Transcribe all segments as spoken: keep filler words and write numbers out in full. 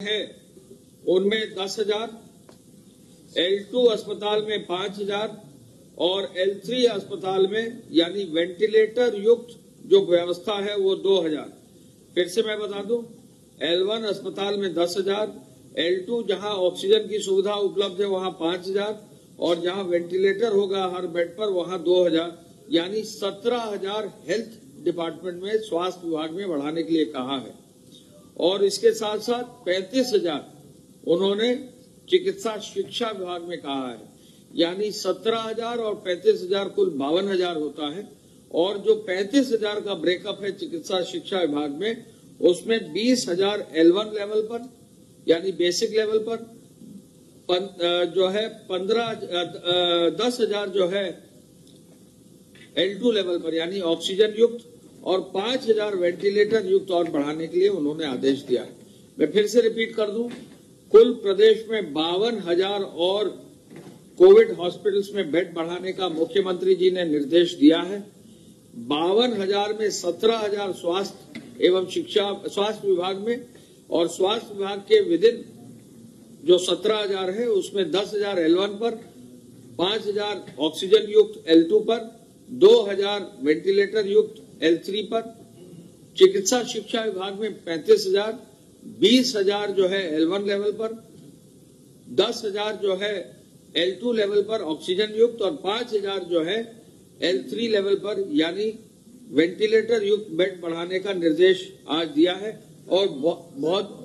है उनमें दस हजार, एल टू अस्पताल में पांच हजार और एल थ्री अस्पताल में यानी वेंटिलेटर युक्त जो व्यवस्था है वो दो हजार। फिर से मैं बता दूं, एल वन अस्पताल में दस हजार, एल टू जहां ऑक्सीजन की सुविधा उपलब्ध है वहां पांच हजार और जहां वेंटिलेटर होगा हर बेड पर वहां दो हजार, यानी सत्रह हजार हेल्थ डिपार्टमेंट में स्वास्थ्य विभाग में बढ़ाने के लिए कहा है। और इसके साथ साथ पैंतीस हजार उन्होंने चिकित्सा शिक्षा विभाग में कहा है, यानी सत्रह हजार और पैंतीस हजार कुल बावन हजार होता है। और जो पैंतीस हजार का ब्रेकअप है चिकित्सा शिक्षा विभाग में, उसमें बीस हजार एल वन लेवल पर यानी बेसिक लेवल पर, पन, जो है पंद्रह दस हजार जो है एल टू लेवल पर यानी ऑक्सीजन युक्त और पांच हजार वेंटिलेटर युक्त और बढ़ाने के लिए उन्होंने आदेश दिया है। मैं फिर से रिपीट कर दूं, कुल प्रदेश में बावन हजार और कोविड हॉस्पिटल्स में बेड बढ़ाने का मुख्यमंत्री जी ने निर्देश दिया है। बावन हजार में सत्रह हजार स्वास्थ्य एवं शिक्षा स्वास्थ्य विभाग में और स्वास्थ्य विभाग के विदिन जो सत्रह हजार है उसमें दस हजार एल वन पर, पांच हजार ऑक्सीजन युक्त एल टू पर, दो हजार वेंटिलेटर युक्त एल थ्री पर, चिकित्सा शिक्षा विभाग में पैंतीस हजार, बीस हजार जो है एल वन लेवल पर, दस हजार जो है एल टू लेवल पर ऑक्सीजन युक्त और पांच हजार जो है एल थ्री लेवल पर यानी वेंटिलेटर युक्त बेड बढ़ाने का निर्देश आज दिया है। और बहुत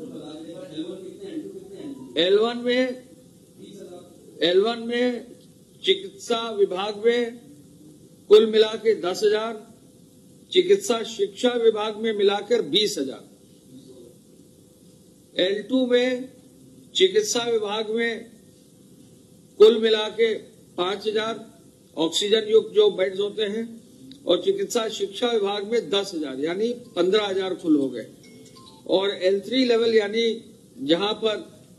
एल वन में एल वन में चिकित्सा विभाग में कुल मिला के दस हजार, चिकित्सा शिक्षा विभाग में मिलाकर बीस हजार, एल टू में चिकित्सा विभाग में कुल मिला के पांच हजार ऑक्सीजन युक्त जो बेड्स होते हैं और चिकित्सा शिक्षा विभाग में दस हजार यानी पंद्रह हजार कुल हो गए। और एल थ्री लेवल यानी जहां पर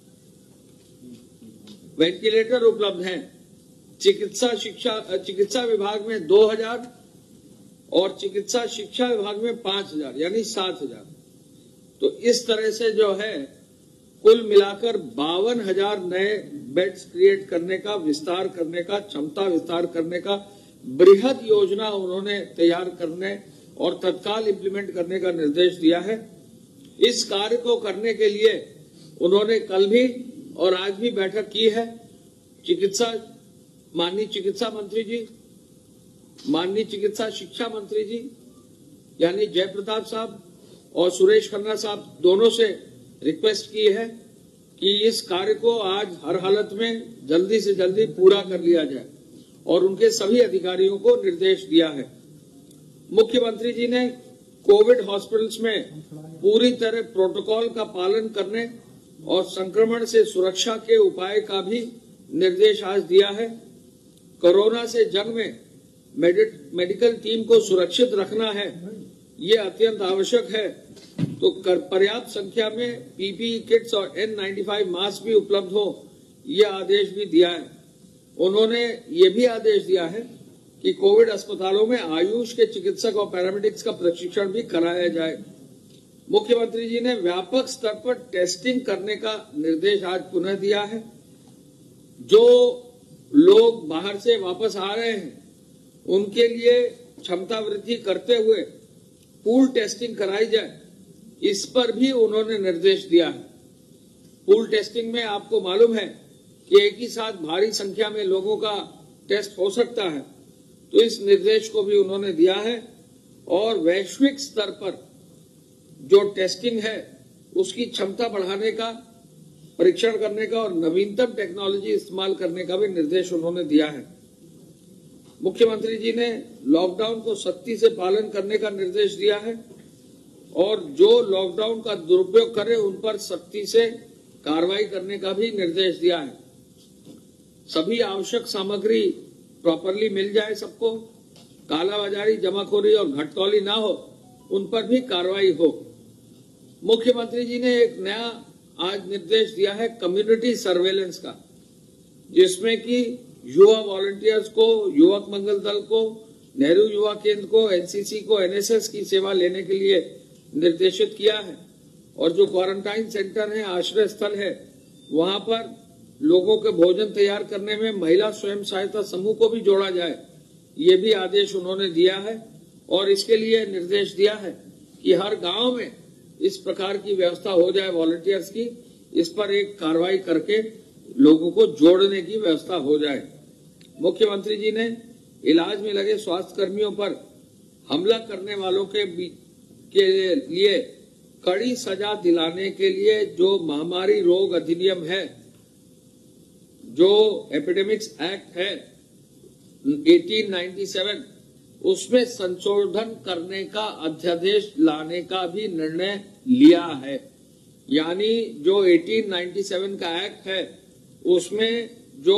वेंटिलेटर उपलब्ध हैं, चिकित्सा शिक्षा चिकित्सा विभाग में दो हजार और चिकित्सा शिक्षा विभाग में पांच हजार यानी सात हजार। तो इस तरह से जो है कुल मिलाकर बावन हजार नए बेड्स क्रिएट करने का, विस्तार करने का, क्षमता विस्तार करने का बृहद योजना उन्होंने तैयार करने और तत्काल इंप्लीमेंट करने का निर्देश दिया है। इस कार्य को करने के लिए उन्होंने कल भी और आज भी बैठक की है। चिकित्सा माननीय चिकित्सा मंत्री जी, माननीय चिकित्सा शिक्षा मंत्री जी यानी जयप्रताप साहब और सुरेश खन्ना साहब दोनों से रिक्वेस्ट की है कि इस कार्य को आज हर हालत में जल्दी से जल्दी पूरा कर लिया जाए और उनके सभी अधिकारियों को निर्देश दिया है। मुख्यमंत्री जी ने कोविड हॉस्पिटल्स में पूरी तरह प्रोटोकॉल का पालन करने और संक्रमण से सुरक्षा के उपाय का भी निर्देश आज दिया है। कोरोना से जंग में मेडिकल टीम को सुरक्षित रखना है, ये अत्यंत आवश्यक है। तो पर्याप्त संख्या में पीपीई किट्स और एन नाइन्टी फाइव मास्क भी उपलब्ध हो, ये आदेश भी दिया है। उन्होंने ये भी आदेश दिया है कि कोविड अस्पतालों में आयुष के चिकित्सक और पैरामेडिक्स का प्रशिक्षण भी कराया जाए। मुख्यमंत्री जी ने व्यापक स्तर पर टेस्टिंग करने का निर्देश आज पुनः दिया है। जो लोग बाहर से वापस आ रहे हैं उनके लिए क्षमता वृद्धि करते हुए पूल टेस्टिंग कराई जाए, इस पर भी उन्होंने निर्देश दिया है। पूल टेस्टिंग में आपको मालूम है कि एक ही साथ भारी संख्या में लोगों का टेस्ट हो सकता है, तो इस निर्देश को भी उन्होंने दिया है। और वैश्विक स्तर पर जो टेस्टिंग है उसकी क्षमता बढ़ाने का, परीक्षण करने का और नवीनतम टेक्नोलॉजी इस्तेमाल करने का भी निर्देश उन्होंने दिया है। मुख्यमंत्री जी ने लॉकडाउन को सख्ती से पालन करने का निर्देश दिया है और जो लॉकडाउन का दुरुपयोग करे उन पर सख्ती से कार्रवाई करने का भी निर्देश दिया है। सभी आवश्यक सामग्री प्रॉपरली मिल जाए सबको, कालाबाजारी, जमाखोरी और घटतौली ना हो, उन पर भी कार्रवाई हो। मुख्यमंत्री जी ने एक नया आज निर्देश दिया है कम्युनिटी सर्वेलेंस का, जिसमें कि युवा वॉलंटियर्स को, युवक मंगल दल को, नेहरू युवा केंद्र को, एनसीसी को, एनएसएस की सेवा लेने के लिए निर्देशित किया है और जो क्वारंटाइन सेंटर है, आश्रय स्थल है, वहां पर लोगों के भोजन तैयार करने में महिला स्वयं सहायता समूह को भी जोड़ा जाए, ये भी आदेश उन्होंने दिया है। और इसके लिए निर्देश दिया है कि हर गांव में इस प्रकार की व्यवस्था हो जाए वॉलंटियर्स की, इस पर एक कार्रवाई करके लोगों को जोड़ने की व्यवस्था हो जाए। मुख्यमंत्री जी ने इलाज में लगे स्वास्थ्य कर्मियों पर हमला करने वालों के, के लिए कड़ी सजा दिलाने के लिए जो महामारी रोग अधिनियम है, जो एपिडेमिक्स एक्ट है अठारह सौ सत्तानवे, उसमें संशोधन करने का अध्यादेश लाने का भी निर्णय लिया है। यानी जो अठारह सौ सत्तानवे का एक्ट है उसमें जो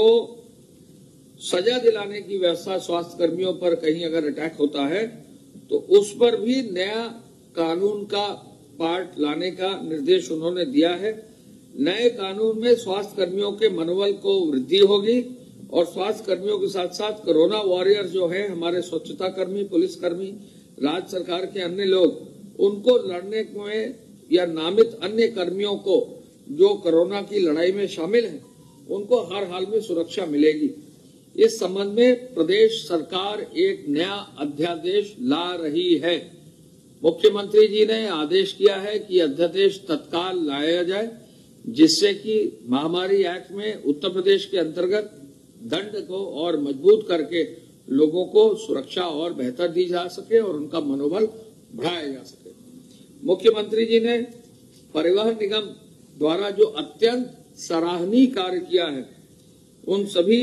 सजा दिलाने की व्यवस्था स्वास्थ्य कर्मियों पर कहीं अगर अटैक होता है तो उस पर भी नया कानून का पार्ट लाने का निर्देश उन्होंने दिया है। नए कानून में स्वास्थ्य कर्मियों के मनोबल को वृद्धि होगी और स्वास्थ्य कर्मियों के साथ साथ कोरोना वॉरियर जो है, हमारे स्वच्छता कर्मी, पुलिस कर्मी, राज्य सरकार के अन्य लोग, उनको लड़ने में या नामित अन्य कर्मियों को जो कोरोना की लड़ाई में शामिल हैं, उनको हर हाल में सुरक्षा मिलेगी। इस संबंध में प्रदेश सरकार एक नया अध्यादेश ला रही है। मुख्यमंत्री जी ने आदेश किया है कि अध्यादेश तत्काल लाया जाए, जिससे कि महामारी एक्ट में उत्तर प्रदेश के अंतर्गत दंड को और मजबूत करके लोगों को सुरक्षा और बेहतर दी जा सके और उनका मनोबल बढ़ाया जा सके। मुख्यमंत्री जी ने परिवहन निगम द्वारा जो अत्यंत सराहनीय कार्य किया है, उन सभी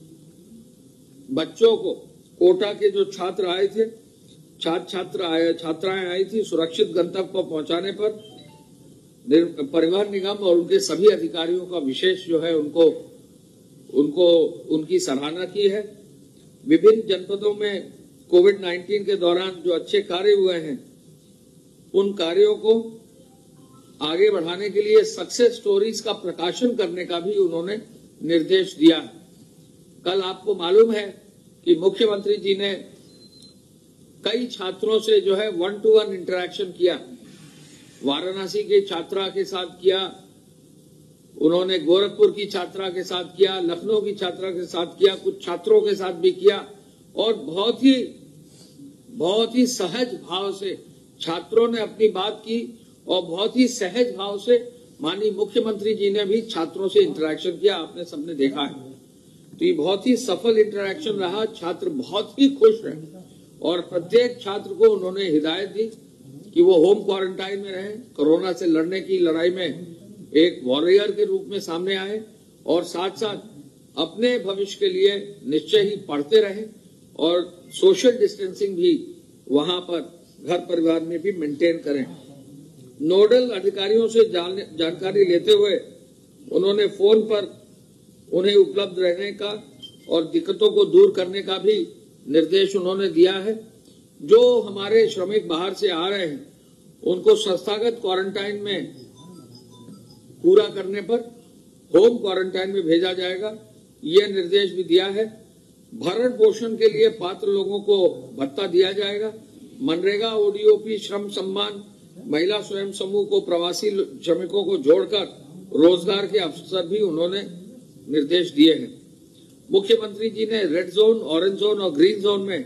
बच्चों को, कोटा के जो छात्र आए थे, छात्र छात्र आए छात्राएं आई थी, सुरक्षित गंतव्य पर पहुंचाने पर परिवहन निगम और उनके सभी अधिकारियों का विशेष जो है उनको उनको उनकी सराहना की है। विभिन्न जनपदों में कोविड उन्नीस के दौरान जो अच्छे कार्य हुए हैं, उन कार्यों को आगे बढ़ाने के लिए सक्सेस स्टोरीज का प्रकाशन करने का भी उन्होंने निर्देश दिया। कल आपको मालूम है कि मुख्यमंत्री जी ने कई छात्रों से जो है वन टू वन इंटरेक्शन किया। वाराणसी के छात्रा के साथ किया, उन्होंने गोरखपुर की छात्रा के साथ किया, लखनऊ की छात्रा के साथ किया, कुछ छात्रों के साथ भी किया और बहुत ही बहुत ही सहज भाव से छात्रों ने अपनी बात की और बहुत ही सहज भाव से माननीय मुख्यमंत्री जी ने भी छात्रों से इंटरेक्शन किया। आपने सबने देखा है, तो ये बहुत ही सफल इंटरेक्शन रहा। छात्र बहुत ही खुश रहे और प्रत्येक छात्र को उन्होंने हिदायत दी कि वो होम क्वारंटाइन में रहें, कोरोना से लड़ने की लड़ाई में एक वॉरियर के रूप में सामने आए और साथ साथ अपने भविष्य के लिए निश्चय ही पढ़ते रहे और सोशल डिस्टेंसिंग भी वहां पर घर परिवार में भी मेंटेन करें। नोडल अधिकारियों से जान, जानकारी लेते हुए उन्होंने फोन पर उन्हें उपलब्ध रहने का और दिक्कतों को दूर करने का भी निर्देश उन्होंने दिया है। जो हमारे श्रमिक बाहर से आ रहे हैं उनको संस्थागत क्वारंटाइन में पूरा करने पर होम क्वारंटाइन में भेजा जाएगा, ये निर्देश भी दिया है। भरण पोषण के लिए पात्र लोगों को भत्ता दिया जाएगा। मनरेगा, ओडीओपी, श्रम सम्मान, महिला स्वयं समूह को, प्रवासी श्रमिकों को जोड़कर रोजगार के अवसर भी उन्होंने निर्देश दिए हैं। मुख्यमंत्री जी ने रेड जोन, ऑरेंज जोन और ग्रीन जोन में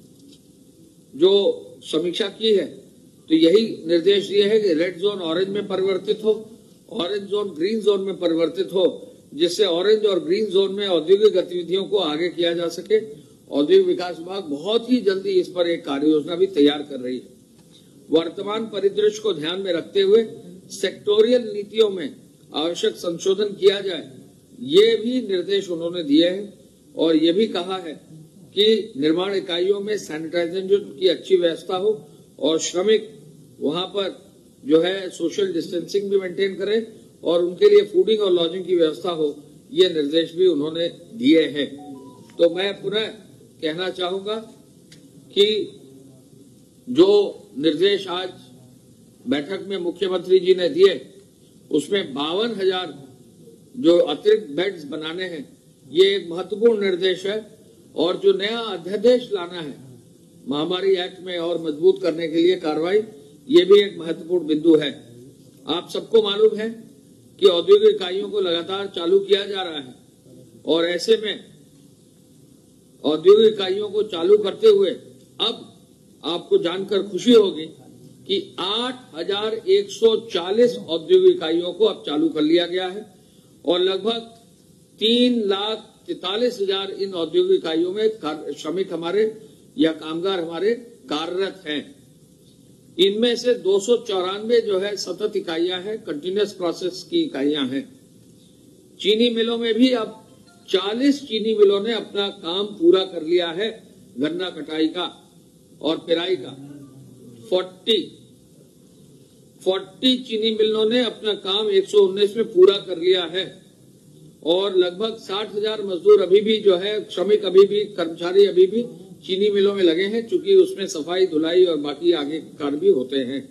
जो समीक्षा की है, तो यही निर्देश दिए हैं कि रेड जोन ऑरेंज में परिवर्तित हो, ऑरेंज जोन ग्रीन जोन में परिवर्तित हो, जिससे ऑरेंज और ग्रीन जोन में औद्योगिक गतिविधियों को आगे किया जा सके। औद्योगिक विकास विभाग बहुत ही जल्दी इस पर एक कार्य योजना भी तैयार कर रही है। वर्तमान परिदृश्य को ध्यान में रखते हुए सेक्टोरियल नीतियों में आवश्यक संशोधन किया जाए, ये भी निर्देश उन्होंने दिए हैं। और ये भी कहा है कि निर्माण इकाइयों में सैनिटाइजेशन की अच्छी व्यवस्था हो और श्रमिक वहां पर जो है सोशल डिस्टेंसिंग भी मेंटेन करें और उनके लिए फूडिंग और लॉजिंग की व्यवस्था हो, ये निर्देश भी उन्होंने दिए हैं। तो मैं पुनः कहना चाहूंगा कि जो निर्देश आज बैठक में मुख्यमंत्री जी ने दिए, उसमें बावन हजार जो अतिरिक्त बेड्स बनाने हैं, ये एक महत्वपूर्ण निर्देश है। और जो नया अध्यादेश लाना है महामारी एक्ट में और मजबूत करने के लिए कार्रवाई, ये भी एक महत्वपूर्ण बिंदु है। आप सबको मालूम है कि औद्योगिक इकाइयों को लगातार चालू किया जा रहा है और ऐसे में औद्योगिक इकाइयों को चालू करते हुए अब आपको जानकर खुशी होगी कि आठ हजार एक सौ चालीस औद्योगिक इकाइयों को अब चालू कर लिया गया है और लगभग तीन लाख तैतालीस हजार इन औद्योगिक इकाइयों में श्रमिक हमारे या कामगार हमारे कार्यरत हैं। इनमें से दो सौ चौरानवे जो है सतत इकाइयां हैं, कंटिन्यूअस प्रोसेस की इकाइयां हैं। चीनी मिलों में भी अब चालीस चीनी मिलों ने अपना काम पूरा कर लिया है, गन्ना कटाई का और पेराई का। चालीस चालीस चीनी मिलों ने अपना काम एक सौ उन्नीस में पूरा कर लिया है और लगभग साठ हजार मजदूर अभी भी जो है, श्रमिक अभी भी, कर्मचारी अभी भी चीनी मिलों में लगे हैं, चूंकि उसमें सफाई धुलाई और बाकी आगे कार्य भी होते हैं।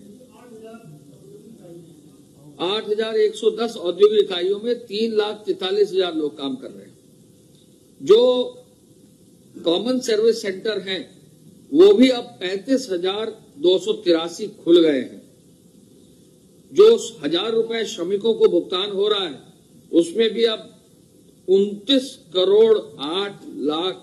आठ हजार एक सौ दस औद्योगिक इकाइयों में तीन लाख तैतालीस हजार लोग काम कर रहे हैं। जो कॉमन सर्विस सेंटर हैं वो भी अब पैंतीस हजार दो सौ तिरासी खुल गए हैं। जो हजार रुपए श्रमिकों को भुगतान हो रहा है उसमें भी अब उनतीस करोड़ आठ लाख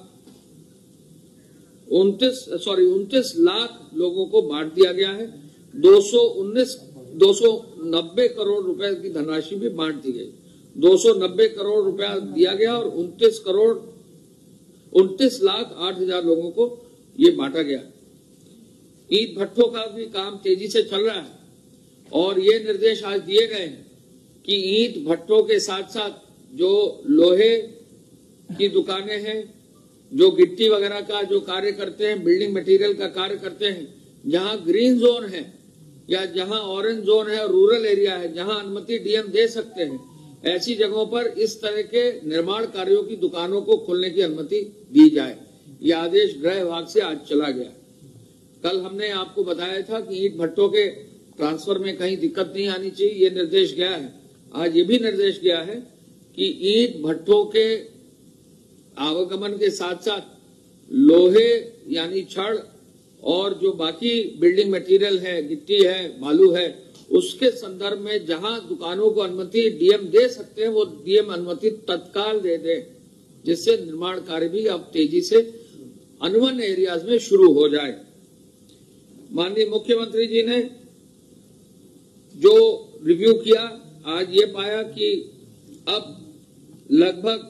उनतीस सॉरी उनतीस लाख लोगों को बांट दिया गया है। दो सौ उन्नीस दो सौ नब्बे करोड़ रुपए की धनराशि भी बांट दी गई। दो सौ नब्बे करोड़ रुपया दिया गया और उनतीस करोड़ उनतीस लाख आठ हजार लोगों को ये बांटा गया। ईंट भट्ठों का भी काम तेजी से चल रहा है और ये निर्देश आज दिए गए हैं कि ईंट भट्ठों के साथ साथ जो लोहे की दुकानें हैं, जो गिट्टी वगैरह का जो कार्य करते हैं, बिल्डिंग मटेरियल का कार्य करते हैं, जहां ग्रीन जोन है या जहां ऑरेंज जोन है और रूरल एरिया है, जहां अनुमति डीएम दे सकते हैं, ऐसी जगहों पर इस तरह के निर्माण कार्यों की दुकानों को खोलने की अनुमति दी जाए। यह आदेश गृह विभाग से आज चला गया। कल हमने आपको बताया था कि ईंट भट्टों के ट्रांसफर में कहीं दिक्कत नहीं आनी चाहिए, ये निर्देश गया है। आज ये भी निर्देश गया है कि ईंट भट्टों के आवागमन के साथ साथ लोहे यानी छड़ और जो बाकी बिल्डिंग मटेरियल है, गिट्टी है, बालू है, उसके संदर्भ में जहां दुकानों को अनुमति डीएम दे सकते हैं वो डीएम अनुमति तत्काल दे दे, जिससे निर्माण कार्य भी अब तेजी से अनुबंध एरियाज में शुरू हो जाए। माननीय मुख्यमंत्री जी ने जो रिव्यू किया, आज ये पाया कि अब लगभग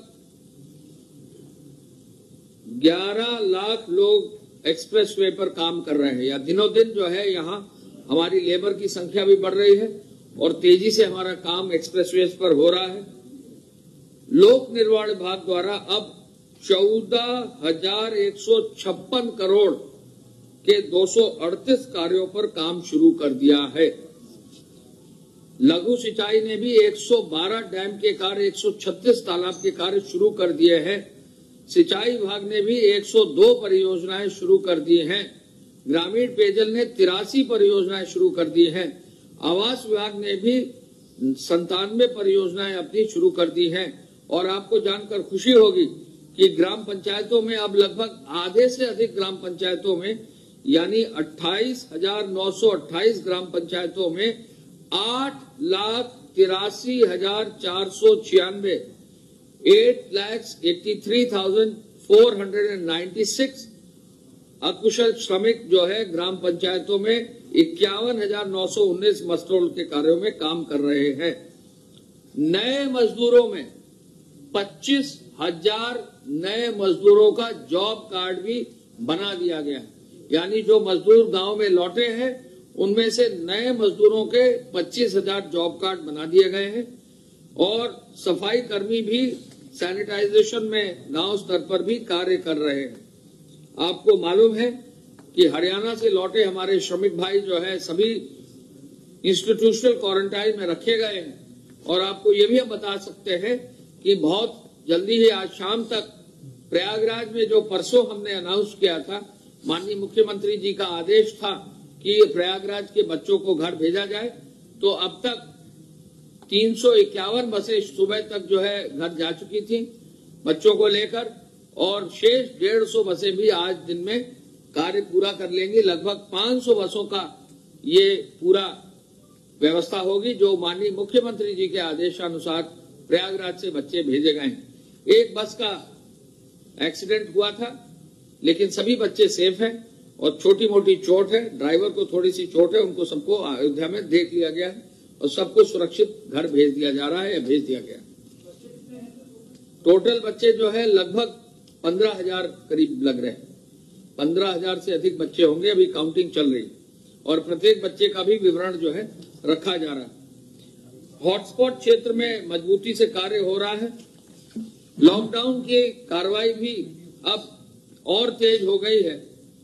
ग्यारह लाख लोग एक्सप्रेसवे पर काम कर रहे हैं, या दिनों दिन जो है यहाँ हमारी लेबर की संख्या भी बढ़ रही है और तेजी से हमारा काम एक्सप्रेसवे पर हो रहा है। लोक निर्माण विभाग द्वारा अब चौदह हजार एक सौ छप्पन करोड़ के दो सौ अड़तीस कार्यों पर काम शुरू कर दिया है। लघु सिंचाई ने भी एक सौ बारह डैम के कार्य, एक सौ छत्तीस तालाब के कार्य शुरू कर दिए हैं। सिंचाई विभाग ने भी एक सौ दो परियोजनाएं शुरू कर दी हैं। ग्रामीण पेयजल ने तिरासी परियोजनाएं शुरू कर दी हैं। आवास विभाग ने भी संतानवे परियोजनाएं अपनी शुरू कर दी हैं। और आपको जानकर खुशी होगी कि ग्राम पंचायतों में अब लगभग आधे से अधिक ग्राम पंचायतों में, यानी अट्ठाईस हजार नौ सौ अट्ठाईस ग्राम पंचायतों में आठ लाख तिरासी हजार चार सौ छियानवे eight lakhs eighty three thousand four hundred and ninety six अकुशल श्रमिक जो है ग्राम पंचायतों में इक्यावन हजार नौ सौ उन्नीस मस्टरोल के कार्यों में काम कर रहे हैं। नए मजदूरों में पच्चीस हजार नए मजदूरों का जॉब कार्ड भी बना दिया गया है, यानी जो मजदूर गांव में लौटे हैं उनमें से नए मजदूरों के पच्चीस हजार जॉब कार्ड बना दिए गए हैं। और सफाई कर्मी भी सैनिटाइजेशन में गांव स्तर पर भी कार्य कर रहे हैं। आपको मालूम है कि हरियाणा से लौटे हमारे श्रमिक भाई जो है सभी इंस्टीट्यूशनल क्वारंटाइन में रखे गए हैं। और आपको ये भी हम बता सकते हैं कि बहुत जल्दी ही आज शाम तक प्रयागराज में जो परसों हमने अनाउंस किया था, माननीय मुख्यमंत्री जी का आदेश था कि प्रयागराज के बच्चों को घर भेजा जाए, तो अब तक तीन सौ इक्यावन बसें सुबह तक जो है घर जा चुकी थी बच्चों को लेकर, और शेष डेढ़ सौ बसें भी आज दिन में कार्य पूरा कर लेंगी। लगभग पाँच सौ बसों का ये पूरा व्यवस्था होगी, जो माननीय मुख्यमंत्री जी के आदेशानुसार प्रयागराज से बच्चे भेजे गए हैं। एक बस का एक्सीडेंट हुआ था, लेकिन सभी बच्चे सेफ हैं और छोटी मोटी चोट है, ड्राइवर को थोड़ी सी चोट है, उनको सबको अयोध्या में देख लिया गया है और सबको सुरक्षित घर भेज दिया जा रहा है या भेज दिया गया। टोटल बच्चे जो है लगभग पंद्रह हजार करीब लग रहे हैं, पंद्रह हजार से अधिक बच्चे होंगे, अभी काउंटिंग चल रही है और प्रत्येक बच्चे का भी विवरण जो है रखा जा रहा है। हॉटस्पॉट क्षेत्र में मजबूती से कार्य हो रहा है। लॉकडाउन की कार्रवाई भी अब और तेज हो गई है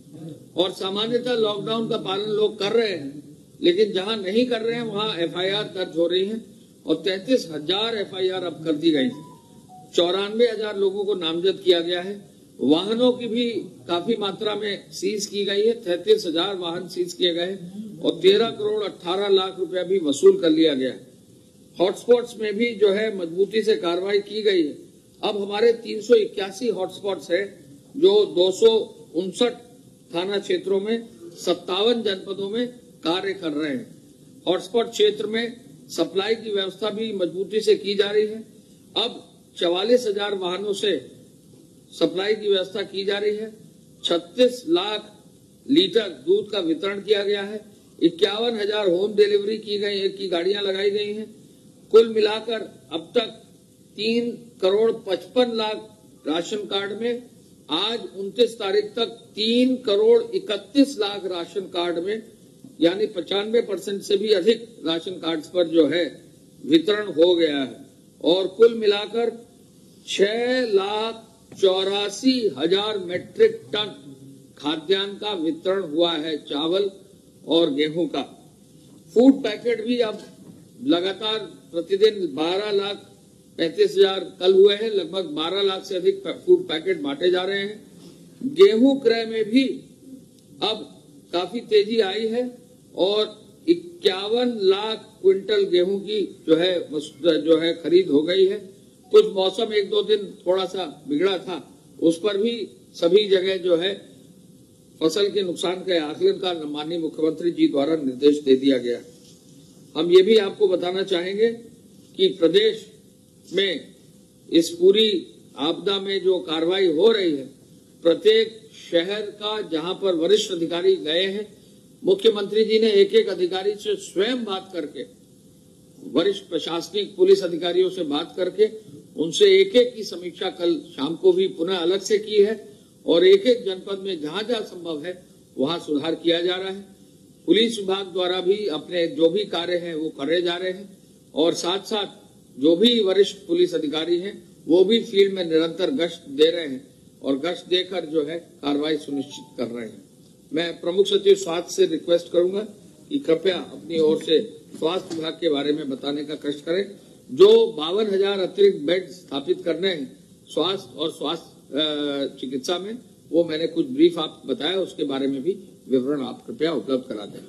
और सामान्यतः लॉकडाउन का पालन लोग कर रहे हैं, लेकिन जहां नहीं कर रहे हैं वहां एफआईआर दर्ज हो रही है और तैंतीस हजार एफआईआर अब कर दी गई है। चौरानवे हजार लोगों को नामजद किया गया है। वाहनों की भी काफी मात्रा में सीज की गई है, तैंतीस हजार वाहन सीज किए गए और तेरह करोड़ अठारह लाख रुपया भी वसूल कर लिया गया है। हॉटस्पॉट्स में भी जो है मजबूती से कार्रवाई की गई है। अब हमारे तीन सौ इक्यासी हॉटस्पॉट्स है, जो दो सौ उनसठ थाना क्षेत्रों में सत्तावन जनपदों में कार्य कर रहे हैं। हॉटस्पॉट क्षेत्र में सप्लाई की व्यवस्था भी मजबूती से की जा रही है। अब चवालीस हजार वाहनों से सप्लाई की व्यवस्था की जा रही है। छत्तीस लाख लीटर दूध का वितरण किया गया है। इक्यावन हजार होम डिलीवरी की गई की गाड़ियां लगाई गई हैं। कुल मिलाकर अब तक तीन करोड़ पचपन लाख राशन कार्ड में, आज उनतीस तारीख तक तीन करोड़ इकतीस लाख राशन कार्ड में, यानी पचानवे परसेंट से भी अधिक राशन कार्ड पर जो है वितरण हो गया है और कुल मिलाकर छह लाख चौरासी हजार मेट्रिक टन खाद्यान्न का वितरण हुआ है, चावल और गेहूं का। फूड पैकेट भी अब लगातार प्रतिदिन बारह लाख पैंतीस हजार कल हुए हैं, लगभग बारह लाख से अधिक फूड पैकेट बांटे जा रहे हैं। गेहूं क्रय में भी अब काफी तेजी आई है और इक्यावन लाख क्विंटल गेहूं की जो है जो है खरीद हो गई है। कुछ मौसम एक दो दिन थोड़ा सा बिगड़ा था, उस पर भी सभी जगह जो है फसल के नुकसान के आकलन का माननीय मुख्यमंत्री जी द्वारा निर्देश दे दिया गया। हम ये भी आपको बताना चाहेंगे कि प्रदेश में इस पूरी आपदा में जो कार्रवाई हो रही है, प्रत्येक शहर का जहां पर वरिष्ठ अधिकारी गए हैं, मुख्यमंत्री जी ने एक एक अधिकारी से स्वयं बात करके, वरिष्ठ प्रशासनिक पुलिस अधिकारियों से बात करके उनसे एक एक की समीक्षा कल शाम को भी पुनः अलग से की है और एक एक जनपद में जहां जहां संभव है वहां सुधार किया जा रहा है। पुलिस विभाग द्वारा भी अपने जो भी कार्य हैं वो करे जा रहे हैं और साथ साथ जो भी वरिष्ठ पुलिस अधिकारी हैं वो भी फील्ड में निरंतर गश्त दे रहे हैं और गश्त देकर जो है कार्रवाई सुनिश्चित कर रहे हैं। मैं प्रमुख सचिव स्वास्थ्य से रिक्वेस्ट करूंगा कि कृपया अपनी ओर से स्वास्थ्य विभाग के बारे में बताने का कष्ट करें। जो बावन हजार अतिरिक्त बेड स्थापित करने हैं स्वास्थ्य और स्वास्थ्य चिकित्सा में, वो मैंने कुछ ब्रीफ आप बताया, उसके बारे में भी विवरण आप कृपया उपलब्ध करा दें।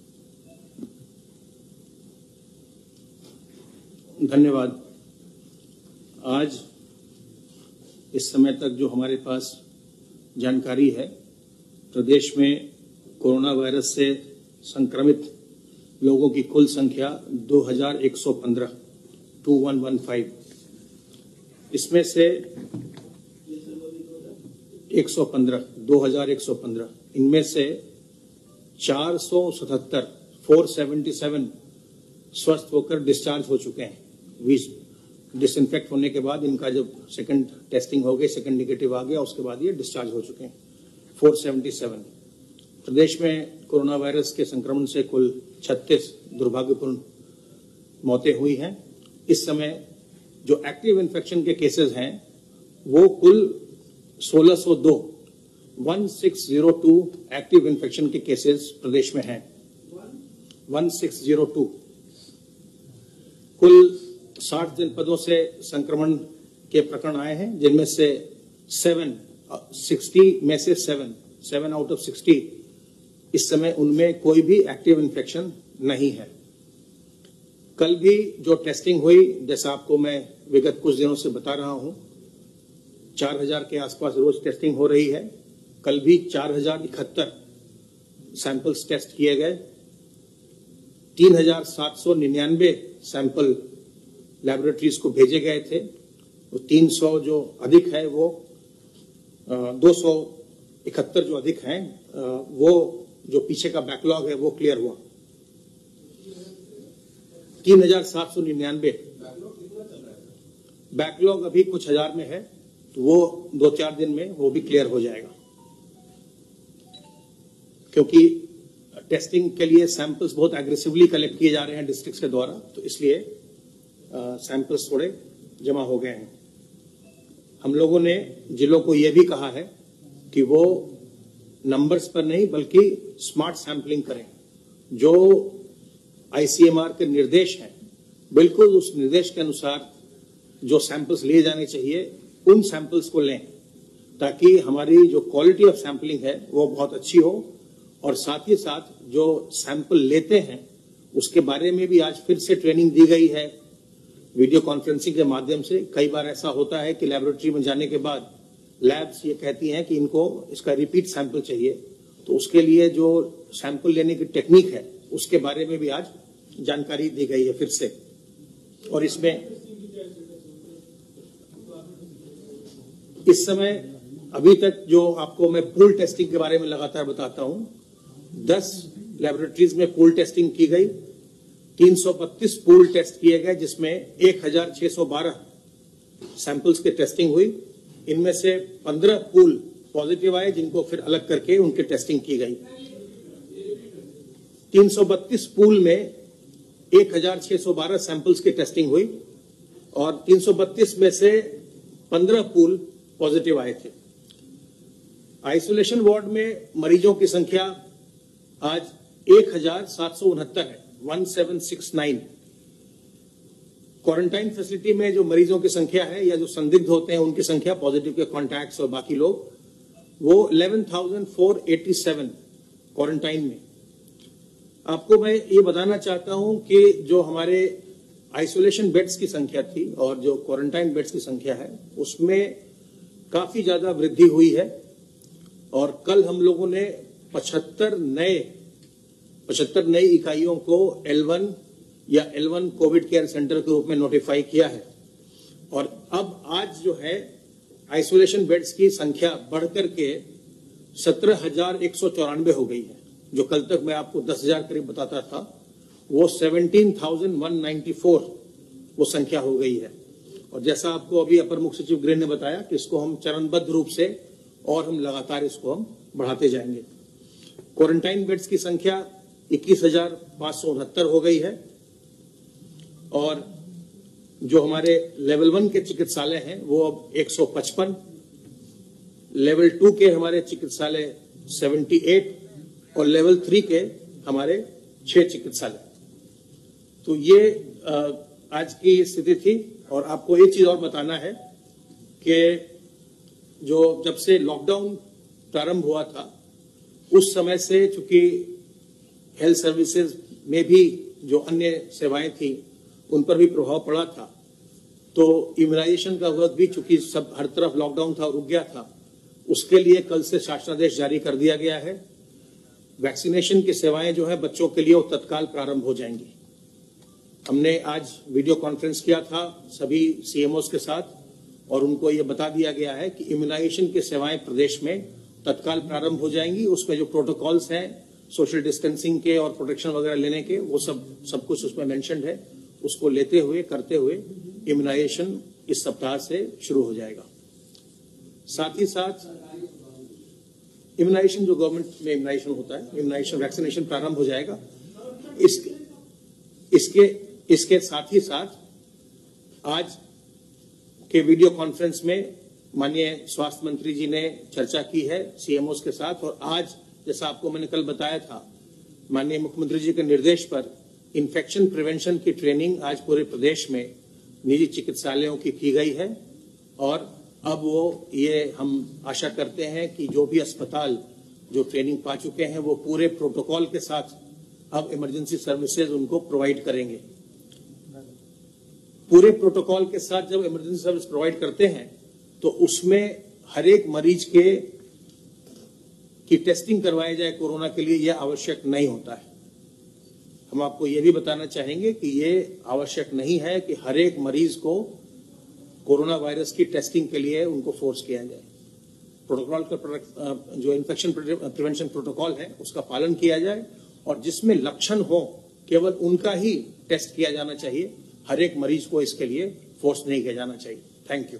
धन्यवाद। आज इस समय तक जो हमारे पास जानकारी है, प्रदेश में कोरोना वायरस से संक्रमित लोगों की कुल संख्या दो हजार एक सौ पंद्रह, टू वन वन फाइव। इसमें से एक सौ पंद्रह, दो हजार एक सौ पंद्रह, इनमें से चार सौ सतहत्तर, फोर सेवेंटी सेवन स्वस्थ होकर डिस्चार्ज हो चुके हैं। डिसइंफेक्ट होने के बाद इनका जब सेकंड टेस्टिंग हो गई, सेकंड निगेटिव आ गया, उसके बाद ये डिस्चार्ज हो चुके हैं फोर सेवेंटी सेवन। प्रदेश में कोरोना वायरस के संक्रमण से कुल छत्तीस दुर्भाग्यपूर्ण मौतें हुई हैं। इस समय जो एक्टिव इन्फेक्शन के केसेस हैं वो कुल सोलह सौ दो, सोलह सौ दो एक्टिव इन्फेक्शन के केसेस प्रदेश में हैं। सोलह सौ दो कुल साठ जनपदों से संक्रमण के प्रकरण आए हैं, जिनमें से सेवन सिक्सटी में से seven seven out of sixty इस समय उनमें कोई भी एक्टिव इन्फेक्शन नहीं है। कल भी जो टेस्टिंग हुई, जैसा आपको मैं विगत कुछ दिनों से बता रहा हूं, चार हजार के आसपास रोज टेस्टिंग हो रही है। कल भी चार हजार इकहत्तर सैंपल्स टेस्ट किए गए। तीन हजार सात सौ निन्यानवे सैंपल लैबोरेटरीज को भेजे गए थे। तो तीन सौ जो अधिक है वो दो सौ इकहत्तर जो अधिक हैं वो जो पीछे का बैकलॉग है वो क्लियर हुआ। तीन हजार सात सौ निन्यानवे बैकलॉग अभी कुछ हजार में है, तो वो दो चार दिन में वो भी क्लियर हो जाएगा, क्योंकि टेस्टिंग के लिए सैंपल्स बहुत एग्रेसिवली कलेक्ट किए जा रहे हैं डिस्ट्रिक्ट्स के द्वारा, तो इसलिए सैंपल्स थोड़े जमा हो गए हैं। हम लोगों ने जिलों को यह भी कहा है कि वो नंबर्स पर नहीं बल्कि स्मार्ट सैंपलिंग करें। जो आईसीएमआर के निर्देश हैं बिल्कुल उस निर्देश के अनुसार जो सैंपल्स लिए जाने चाहिए उन सैंपल्स को लें, ताकि हमारी जो क्वालिटी ऑफ सैंपलिंग है वो बहुत अच्छी हो। और साथ ही साथ जो सैंपल लेते हैं उसके बारे में भी आज फिर से ट्रेनिंग दी गई है वीडियो कॉन्फ्रेंसिंग के माध्यम से। कई बार ऐसा होता है कि लैबोरेटरी में जाने के बाद लैब्स ये कहती हैं कि इनको इसका रिपीट सैंपल चाहिए, तो उसके लिए जो सैंपल लेने की टेक्निक है उसके बारे में भी आज जानकारी दी गई है फिर से। और इसमें इस समय अभी तक जो आपको मैं पूल टेस्टिंग के बारे में लगातार बताता हूं, दस लैबोरेटरीज में पूल टेस्टिंग की गई, तीन सौ बत्तीस पूल टेस्ट किए गए, जिसमें एक हजार छह सौ बारह सैंपल्स की टेस्टिंग हुई। इनमें से पंद्रह पूल पॉजिटिव आए, जिनको फिर अलग करके उनकी टेस्टिंग की गई। तीन सौ बत्तीस पूल में एक हजार छह सौ बारह सैंपल्स की टेस्टिंग हुई और तीन सौ बत्तीस में से पंद्रह पूल पॉजिटिव आए थे। आइसोलेशन वार्ड में मरीजों की संख्या आज एक हजार सात सौ उनहत्तर है, one seven six nine. Quarantine facility में जो मरीजों की संख्या है या जो संदिग्ध होते हैं उनकी संख्या, पॉजिटिव के कॉन्टैक्ट्स और बाकी लोग, वो ग्यारह हज़ार चार सौ सत्तासी क्वारंटाइन में। आपको मैं ये बताना चाहता हूं कि जो हमारे आइसोलेशन बेड्स की संख्या थी और जो क्वारंटाइन बेड्स की संख्या है उसमें काफी ज्यादा वृद्धि हुई है। और कल हम लोगों ने पचहत्तर नए पचहत्तर नई इकाइयों को एल वन या L one covid care centre के रूप में नोटिफाई किया है। और अब आज जो है आइसोलेशन बेड्स की संख्या बढ़कर के सत्रह हजार एक सौ चौरानवे हो गई है। जो कल तक मैं आपको दस हजार करीब बताता था, वो seventeen thousand one ninety four वो संख्या हो गई है। और जैसा आपको अभी अपर मुख्य सचिव गृह ने बताया कि इसको हम चरणबद्ध रूप से और हम लगातार इसको हम बढ़ाते जाएंगे। क्वारंटाइन बेड्स की संख्या इक्कीस हजार पांच सौ उनहत्तर हो गई है और जो हमारे लेवल वन के चिकित्सालय हैं वो अब एक सौ पचपन, लेवल टू के हमारे चिकित्सालय अठहत्तर और लेवल थ्री के हमारे छह चिकित्सालय। तो ये आज की स्थिति थी। और आपको एक चीज और बताना है कि जो जब से लॉकडाउन प्रारंभ हुआ था उस समय से चूंकि हेल्थ सर्विसेज में भी जो अन्य सेवाएं थी उन पर भी प्रभाव पड़ा था, तो इम्यूनाइजेशन का वक्त भी चूंकि सब हर तरफ लॉकडाउन था, रुक गया था, उसके लिए कल से शासनादेश जारी कर दिया गया है। वैक्सीनेशन की सेवाएं जो है बच्चों के लिए वो तत्काल प्रारंभ हो जाएंगी। हमने आज वीडियो कॉन्फ्रेंस किया था सभी सीएमओस के साथ और उनको ये बता दिया गया है कि इम्यूनाइजेशन की सेवाएं प्रदेश में तत्काल प्रारंभ हो जाएंगी। उसमें जो प्रोटोकॉल्स हैं सोशल डिस्टेंसिंग के और प्रोटेक्शन वगैरह लेने के, वो सब सब कुछ उसमें मेंशन्ड है। उसको लेते हुए करते हुए इम्यूनाइजेशन इस सप्ताह से शुरू हो जाएगा। साथ ही साथ इम्यूनाइजेशन जो गवर्नमेंट में इम्यूनाइजेशन होता है, इम्यूनाइजेशन वैक्सीनेशन प्रारंभ हो जाएगा। इसके इसके इसके साथ ही साथ आज के वीडियो कॉन्फ्रेंस में माननीय स्वास्थ्य मंत्री जी ने चर्चा की है सीएमओस के साथ। और आज जैसा आपको मैंने कल बताया था, माननीय मुख्यमंत्री जी के निर्देश पर इन्फेक्शन प्रिवेंशन की ट्रेनिंग आज पूरे प्रदेश में निजी चिकित्सालयों की की गई है। और अब वो ये हम आशा करते हैं कि जो भी अस्पताल जो ट्रेनिंग पा चुके हैं वो पूरे प्रोटोकॉल के साथ अब इमरजेंसी सर्विसेज उनको प्रोवाइड करेंगे। पूरे प्रोटोकॉल के साथ जब इमरजेंसी सर्विस प्रोवाइड करते हैं तो उसमें हर एक मरीज के की टेस्टिंग करवाई जाए कोरोना के लिए, यह आवश्यक नहीं होता है। हम आपको ये भी बताना चाहेंगे कि ये आवश्यक नहीं है कि हर एक मरीज को कोरोना वायरस की टेस्टिंग के लिए उनको फोर्स किया जाए। प्रोटोकॉल का जो इन्फेक्शन प्रिवेंशन प्रोटोकॉल है उसका पालन किया जाए और जिसमें लक्षण हो केवल उनका ही टेस्ट किया जाना चाहिए। हर एक मरीज को इसके लिए फोर्स नहीं किया जाना चाहिए। Thank you.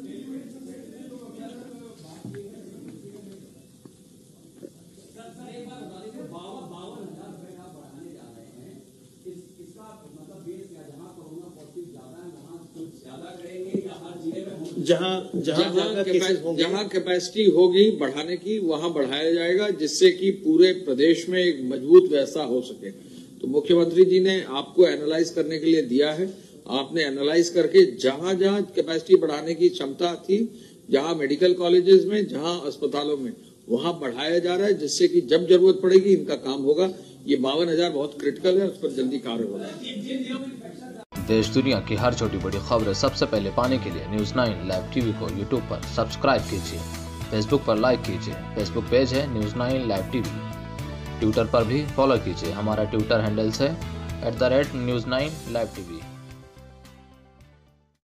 जहां जहां जहां कैपेसिटी होगी बढ़ाने की वहां बढ़ाया जाएगा, जिससे कि पूरे प्रदेश में एक मजबूत व्यवस्था हो सके। तो मुख्यमंत्री जी ने आपको एनालाइज करने के लिए दिया है। आपने एनालाइज करके जहां जहां कैपेसिटी बढ़ाने की क्षमता थी, जहां मेडिकल कॉलेजेस में, जहां अस्पतालों में, वहां बढ़ाया जा रहा है, जिससे कि जब जरूरत पड़ेगी इनका काम होगा। ये बावन हजार बहुत क्रिटिकल है, उस पर जल्दी कार्य होगा। देश दुनिया की हर छोटी बड़ी खबरें सबसे पहले पाने के लिए न्यूज़ नाइन लाइव टीवी को यूट्यूब पर सब्सक्राइब कीजिए, फेसबुक पर लाइक कीजिए, फेसबुक पेज है news nine live TV, Twitter पर भी फॉलो कीजिए। हमारा ट्विटर हैंडल्स है at the rate news nine live TV.